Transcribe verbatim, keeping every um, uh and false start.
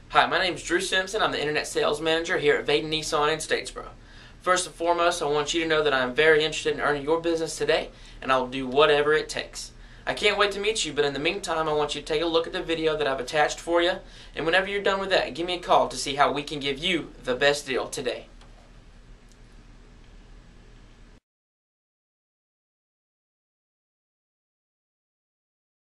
Hi, my name is Drew Simpson. I'm the Internet Sales Manager here at Vaden Nissan in Statesboro. First and foremost, I want you to know that I am very interested in earning your business today, and I will do whatever it takes. I can't wait to meet you, but in the meantime, I want you to take a look at the video that I've attached for you, and whenever you're done with that, give me a call to see how we can give you the best deal today.